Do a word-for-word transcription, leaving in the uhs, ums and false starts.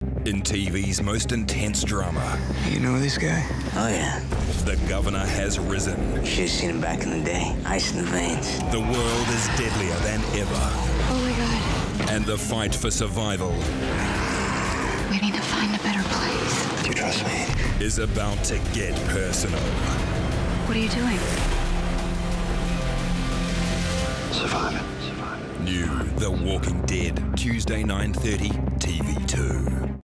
In T V's most intense drama, You know this guy? Oh, yeah. the governor has risen. Should've seen him back in the day. Ice in the veins. The world is deadlier than ever. Oh my God. And the fight for survival We need to find a better place. Do you trust me? is about to get personal. What are you doing? Surviving. Surviving. New The Walking Dead, Tuesday nine thirty, T V two.